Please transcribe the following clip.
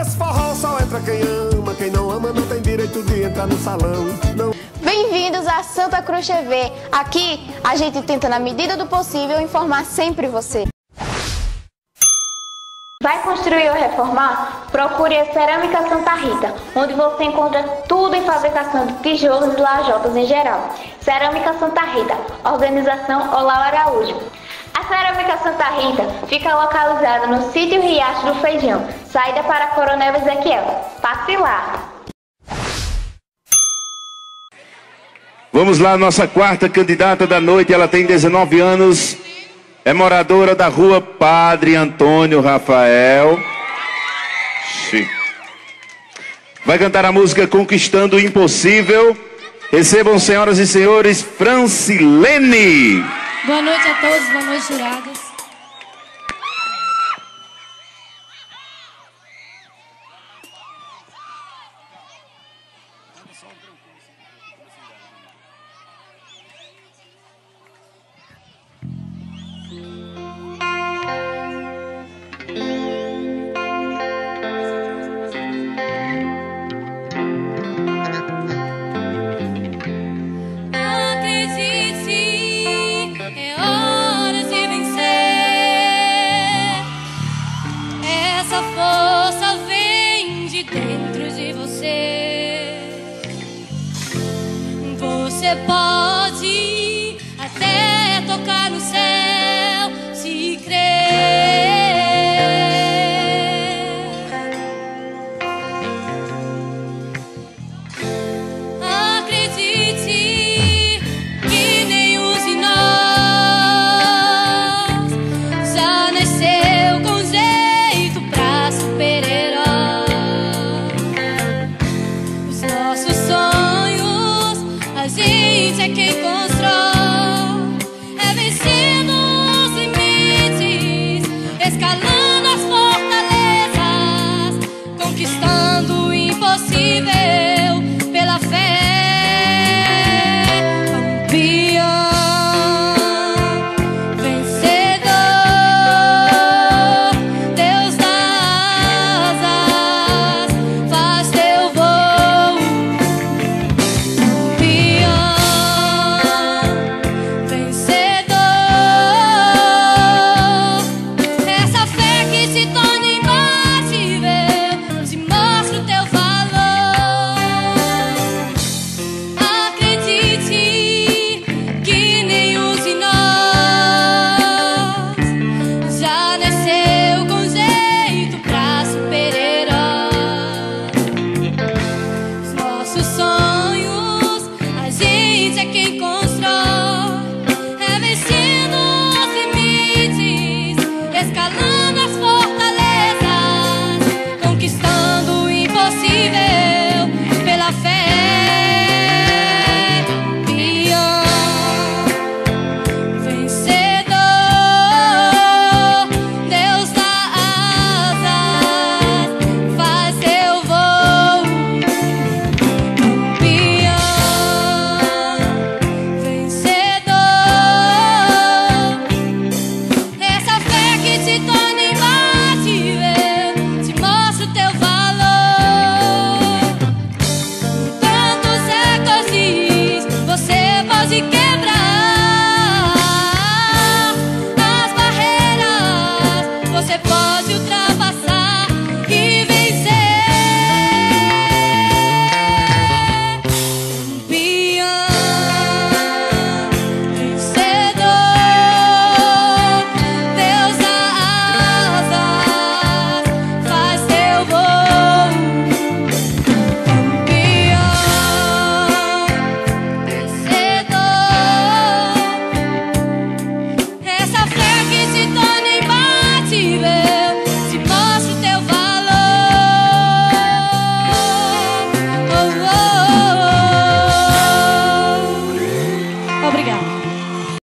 nesse forró só entra quem ama. Quem não ama não tem direito de entrar no salão. Não. Bem-vindos a Santa Cruz TV. Aqui a gente tenta, na medida do possível, informar sempre você. Vai construir ou reformar? Procure a Cerâmica Santa Rita, onde você encontra tudo em fabricação de tijolos e lajotas em geral. Cerâmica Santa Rita, organização Olau Araújo. A Cerâmica Santa Rita fica localizada no sítio Riacho do Feijão, saída para Coronel Ezequiel. Passe lá! Vamos lá, nossa quarta candidata da noite, ela tem 19 anos, é moradora da rua Padre Antônio Rafael. Vai cantar a música Conquistando o Impossível. Recebam, senhoras e senhores, Francilene. Boa noite a todos, boa noite, jurados. Você pode até tocar no céu se crer. Acredite que nenhum de nós já nasceu com jeito pra super-herói. Os nossos sonhos a gente é quem constrói, é vencendo os limites, escalando as fortalezas, conquistando o impossível pela fé. Campeão, vencedor, Deus dá asas, faz teu voo. Essa fé que te torna